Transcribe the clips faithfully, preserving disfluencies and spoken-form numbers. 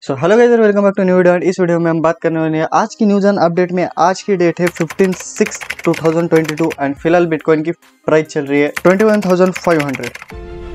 So hello guys, welcome back to new video. इस वीडियो में हम बात करने वाले हैं आज की न्यूज़ एंड अपडेट में। आज की डेट है fifteen six two thousand twenty two and फिलहाल बिटकॉइन की प्राइस चल रही है twenty one thousand five hundred.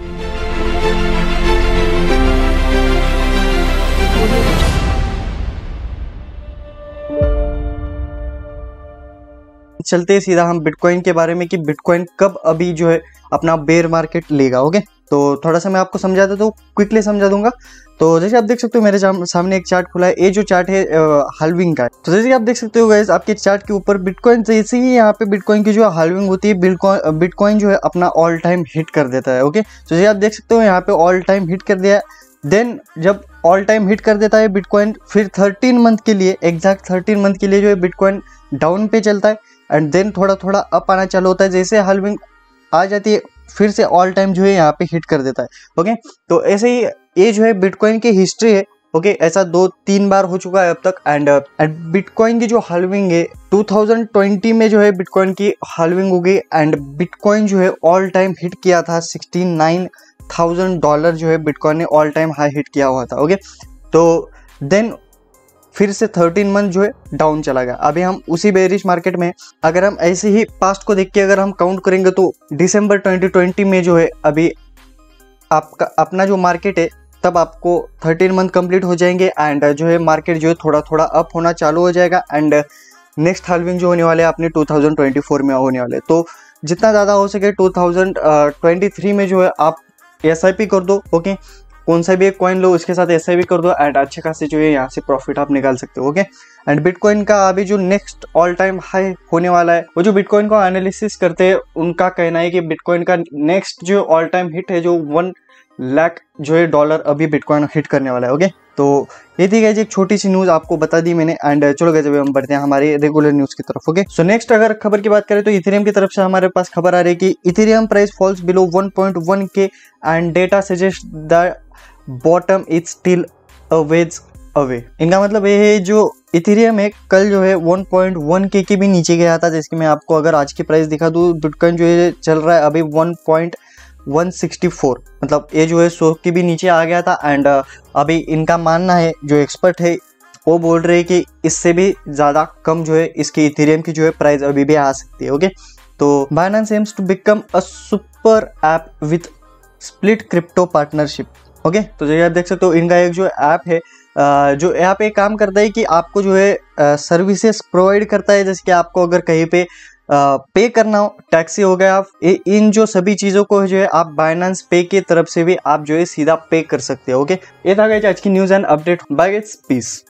चलते सीधा हम बिटकॉइन के बारे में कि बिटकॉइन कब अभी जो है अपना बेयर मार्केट लेगा। ओके, तो थोड़ा सा मैं आपको समझा देता हूँ, क्विकली समझा दूंगा। तो जैसे आप देख सकते हो मेरे सामने एक चार्ट खुला है। ये जो चार्ट है हाल्विंग का है। तो जैसे आप देख सकते हो गाइस, आपके चार्ट के ऊपर बिटकॉइन जैसे ही यहाँ पे बिटकॉइन की जो हाल्विंग होती है, बिटकॉइन बिटकॉइन जो है अपना ऑल टाइम हिट कर देता है। ओके, तो जैसे आप देख सकते हो यहाँ पे ऑल टाइम हिट कर दिया है। देन जब ऑल टाइम हिट कर देता है बिटकॉइन, फिर थर्टीन मंथ के लिए, एग्जैक्ट थर्टीन मंथ के लिए जो है बिटकॉइन डाउन पे चलता है एंड देन थोड़ा थोड़ा अप आना चालू होता है। जैसे हाल्विंग आ जाती है फिर से ऑल टाइम जो है यहाँ पे हिट कर देता है। ओके, तो ऐसे ही ये जो है बिटकॉइन की हिस्ट्री है। ओके, ऐसा दो तीन बार हो चुका है अब तक। एंड एंड बिटकॉइन की जो हाल्विंग है टू थाउजेंड ट्वेंटी में जो है बिटकॉइन की हाल्विंग हो गई एंड बिटकॉइन जो है ऑल टाइम हिट किया था सिक्सटी नाइन थाउजेंड डॉलर जो है बिटकॉइन ने ऑल टाइम हाई हिट किया हुआ था। ओके, तो देन फिर से थर्टीन मंथ जो है डाउन चला गया। अभी हम उसी बेरिश मार्केट में, अगर हम ऐसे ही पास्ट को देख के अगर हम काउंट करेंगे तो दिसंबर ट्वेंटी ट्वेंटी में जो है अभी आपका अपना जो मार्केट है तब आपको थर्टीन मंथ कंप्लीट हो जाएंगे एंड जो है मार्केट जो है थोड़ा थोड़ा अप होना चालू हो जाएगा एंड नेक्स्ट हाल्विंग जो होने वाले अपने टू थाउजेंड ट्वेंटी फोर में होने वाले। तो जितना ज़्यादा हो सके टू थाउजेंड ट्वेंटी थ्री में जो है आप एस आई पी कर दो। ओके, कौन सा भी एक कॉइन लो उसके साथ एस आई पी कर दो एंड अच्छे खासे जो है यहाँ से प्रॉफिट आप निकाल सकते हो। ओके, एंड बिटकॉइन का अभी जो नेक्स्ट ऑल टाइम हाई होने वाला है, वो जो बिटकॉइन को एनालिसिस करते हैं उनका कहना है कि बिटकॉइन का नेक्स्ट जो ऑल टाइम हिट है जो वन लाख जो है डॉलर अभी बिटकॉइन हिट करने वाला है। ओके, तो ये थी गाइस एक छोटी सी न्यूज़ आपको बता दी मैंने एंड चलो गाइस अभी हम बढ़ते हैं हमारे रेगुलर न्यूज़ की तरफ। ओके, सो नेक्स्ट अगर खबर की बात करें तो इथेरियम की तरफ से हमारे पास खबर आ रही है कि ethereum price falls below one point one के and data suggest the bottom is still a ways away. इनका मतलब ये है जो इथेरियम है कल जो है वन पॉइंट वन के के भी नीचे गया था। जैसे कि मैं आपको अगर आज की प्राइस दिखा दूँ, बिटकॉइन जो है चल रहा है अभी one point one sixty four, मतलब ये जो है सौ के भी नीचे आ गया था एंड अभी इनका मानना है, जो एक्सपर्ट है वो बोल रहे हैं कि इससे भी ज़्यादा कम जो है इसकी इथेरियम की जो है प्राइस अभी भी आ सकती है। ओके, तो Binance aims to become a super app with split crypto partnership. Okay, तो जैसे आप देख सकते हो इनका एक जो ऐप है जो यहाँ पे काम करता है कि आपको जो है सर्विसेज प्रोवाइड करता है। जैसे कि आपको अगर कहीं पे पे करना हो, टैक्सी हो गया, इन जो सभी चीज़ों को जो है आप बाइनेंस पे की तरफ से भी आप जो है सीधा पे कर सकते हो। ओके, ये था गाइस आज की news and update. Bye guys, piece.